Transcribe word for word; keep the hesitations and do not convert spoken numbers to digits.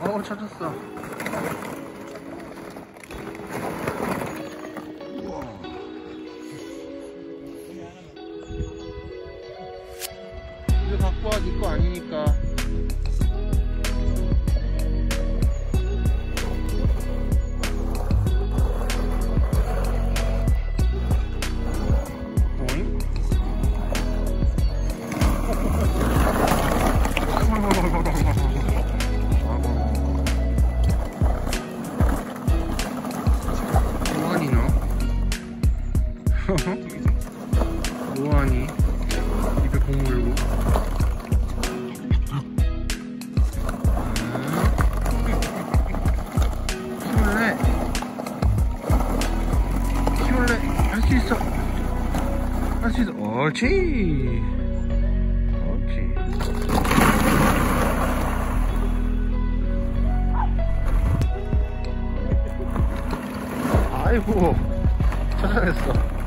어, 찾았어. 이거 갖고 와, 네 거 아니니까. 뭐하니? 입에 공 물고. 힘을 내. 힘을 내. 할 수 있어. 할 수 있어. 옳지. 옳지. 아이고, 찾아냈어.